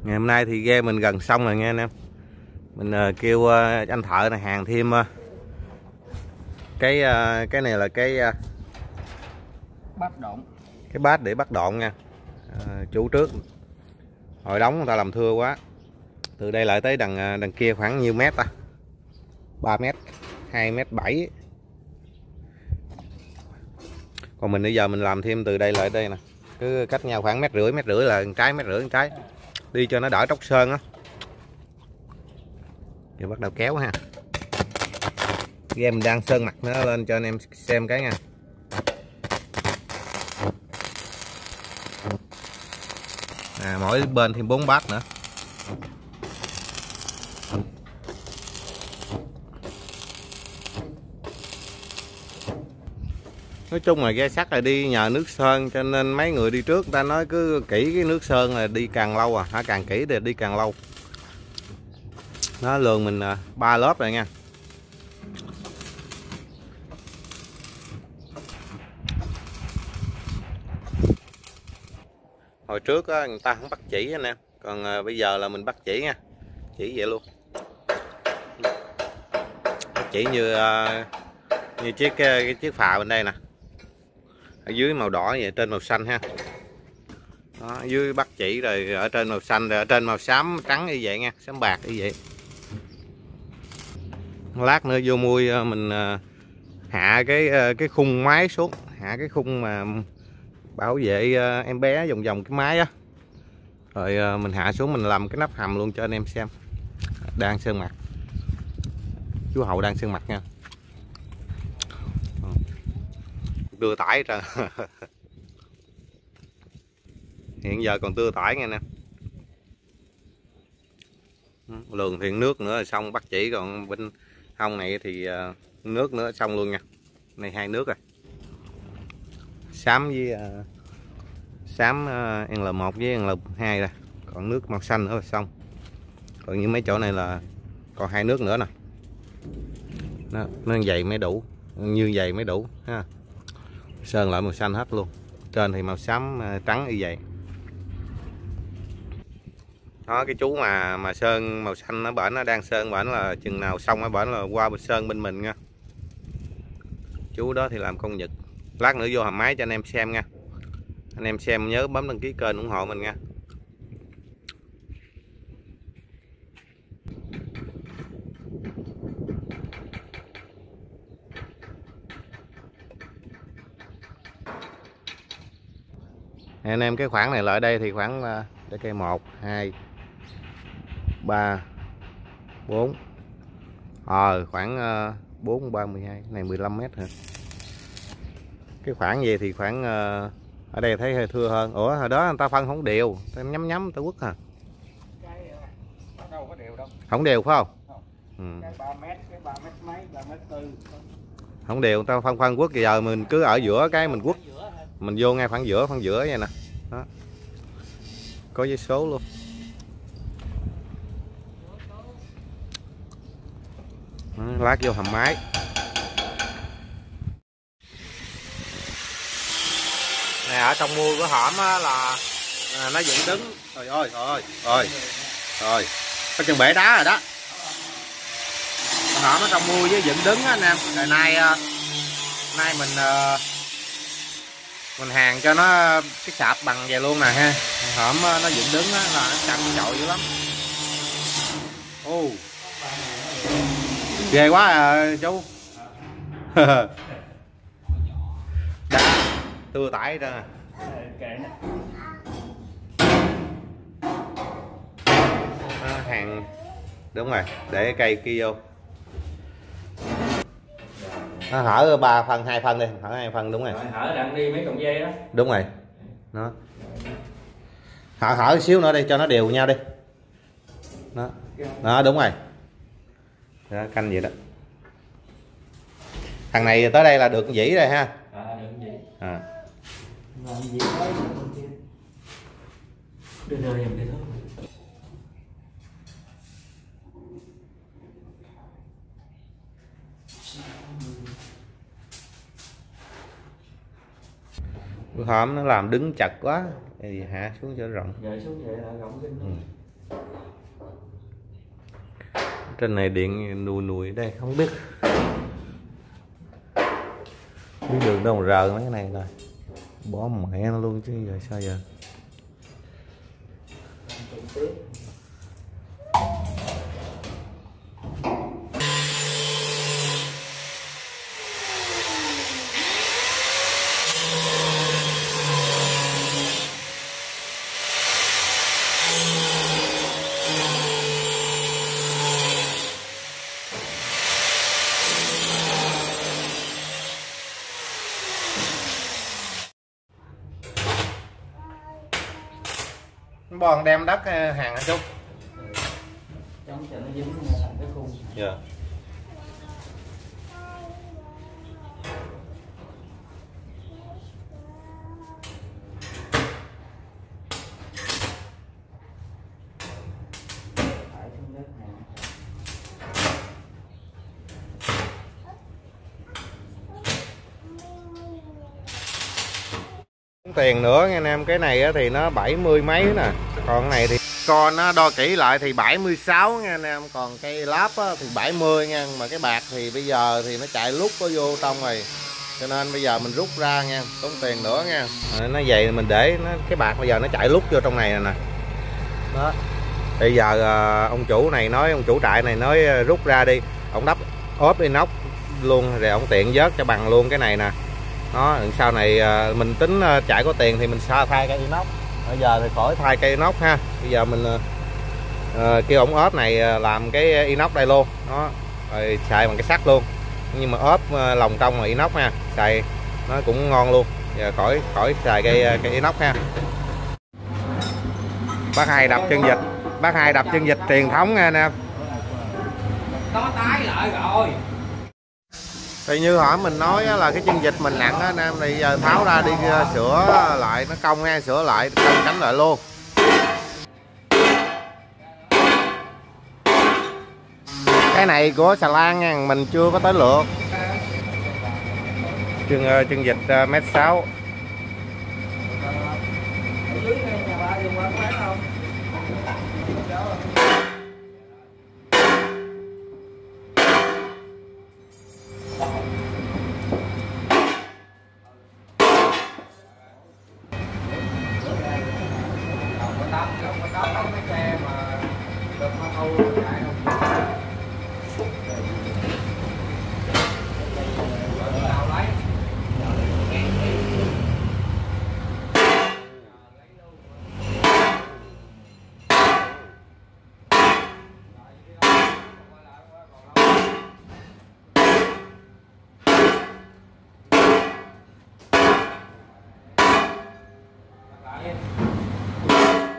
Ngày hôm nay thì ghe mình gần xong rồi nghe anh em. Mình kêu anh thợ này hàng thêm cái này là cái bát độn, cái bát để bắt độn nha. Chủ trước hồi đóng người ta làm thưa quá, từ đây lại tới đằng kia khoảng nhiêu mét ta, 3 mét, 2,7 m. Còn mình bây giờ mình làm thêm từ đây lại đây nè, cứ cách nhau khoảng 1,5 m là một trái, 1,5 m trái, đi cho nó đỡ tróc sơn á. Giờ bắt đầu kéo ha. Ghe mình đang sơn mặt nó lên cho anh em xem cái nha. Mỗi bên thêm 4 bát nữa. Nói chung là ghe sắt là đi nhờ nước sơn, cho nên mấy người đi trước người ta nói cứ kỹ cái nước sơn là đi càng lâu càng kỹ thì đi càng lâu. Nó lường mình 3 lớp rồi nha. Hồi trước á, người ta không bắt chỉ anh em, còn bây giờ là mình bắt chỉ nha, chỉ vậy luôn. Bắt chỉ như cái chiếc phà bên đây nè, ở dưới màu đỏ vậy, trên màu xanh ha. Đó, ở dưới bắt chỉ rồi ở trên màu xanh, rồi ở trên màu xám trắng như vậy nha, xám bạc như vậy. Lát nữa vô mui mình hạ cái khung máy xuống, hạ cái khung mà bảo vệ em bé vòng vòng cái máy á, rồi mình hạ xuống mình làm cái nắp hầm luôn cho anh em xem. Đang sơn mặt, chú Hậu đang sơn mặt nha, đưa tải ra. Hiện giờ còn tưa tải nghe nè. Lường thiện nước nữa là xong, bắt chỉ, còn bên hông này thì nước nữa xong luôn nha. Này 2 nước rồi, xám với xám L1 với L2 rồi, còn nước màu xanh nữa là xong. Còn như mấy chỗ này là còn 2 nước nữa nè. Nó dày mới đủ, như vậy mới đủ ha. Sơn lại màu xanh hết luôn, trên thì màu xám trắng như vậy. Đó, cái chú mà sơn màu xanh nó bển, nó đang sơn bển là chừng nào xong ở bển là qua bên sơn bên mình nha. Chú đó thì làm công nhật. Lát nữa vô hầm máy cho anh em xem nha. Anh em xem nhớ bấm đăng ký kênh ủng hộ mình nha. Anh em, cái khoảng này lại đây thì khoảng để cây 1 2 3 4 khoảng 4 3 12 này 15 m hả? Cái khoảng gì thì khoảng ở đây thấy hơi thưa hơn. Ủa hồi đó người ta phân không đều, ta nhắm người ta quất hả? đâu có đều đâu. Không đều phải không? Cái 3 mét, cái 3 mét mấy, 3 mét 4. Không đều, người ta phân quất, giờ mình cứ ở giữa cái mình quất. Mình vô ngay khoảng giữa vậy nè. Đó. Có giấy số luôn. Đó, lát vô hầm máy. Này ở trong mui của hõm là nó dựng đứng. Trời ơi, rồi. Có chân bể đá rồi đó. Hõm ở trong mui với dựng đứng á anh em. Rồi nay mình hàng cho nó cái sạp bằng vậy luôn nè ha. Hõm nó dựng đứng á là nó căng chọi dữ lắm. Ghê quá à chú. Đã tưa tải ra. Hàng đúng rồi, để cây kia vô. Nó hở 3 phân 2 phân đi, hở 2 phân đúng rồi. Hở đặng đi mấy cọng dây đó. Đúng rồi. Đó. Hở xíu nữa đi cho nó đều nhau đi. Đó. Đó đúng rồi. Đó, canh vậy đó. Thằng này tới đây là được dĩ rồi ha. Được dĩ. Làm gì đó đưa em đi thôi. Bữa hôm nó làm đứng chặt quá thì hạ xuống cho rộng. Gợi xuống vậy là rộng kinh. Trên này điện nùi nùi đây không biết đường đâu mà rờ mấy cái này rồi bỏ mẹ nó luôn chứ giờ sao giờ. Bòn đem đất hàng hả chú? Trong cho nó dính lại cái khung. Dạ. Phải xuống đất hàng. Tiền nữa nha anh em, cái này thì nó 70 mấy nè, còn cái này thì con nó đo kỹ lại thì 76 nha anh em, còn cây láp thì 70 nha, mà cái bạc thì bây giờ thì nó chạy lúc có vô trong rồi, cho nên bây giờ mình rút ra nha, tốn tiền nữa nha. Nó vậy mình để nó cái bạc bây giờ nó chạy lúc vô trong này nè. Đó. Bây giờ ông chủ này nói, ông chủ trại này nói rút ra đi, ông đắp ốp inox luôn rồi ông tiện vớt cho bằng luôn cái này nè. Đó, sau này mình tính chạy có tiền thì mình sao thay cây inox. Bây giờ thì khỏi thay cây inox ha. Bây giờ mình kêu ổng ốp này làm cái inox đây luôn. Đó, rồi xài bằng cái sắt luôn. Nhưng mà ốp lòng trong là inox ha, xài nó cũng ngon luôn. Giờ khỏi xài cây inox ha. Bác Hai đập chân vịt, bác Hai đập chân vịt truyền thống nha anh em. Nó tái lại rồi. Thì như hỏi mình nói là cái chân vịt mình nặng á anh em, thì giờ tháo ra đi sửa lại, nó cong ha, sửa lại cong cánh lại luôn. Cái này của xà lan nha, mình chưa có tới lượt. Chân vịt 1m6.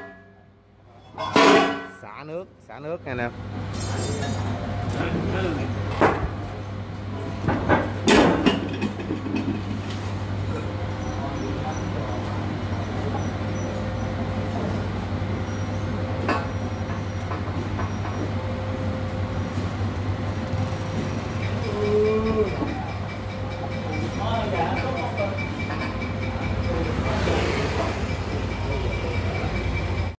Xả nước nha anh em.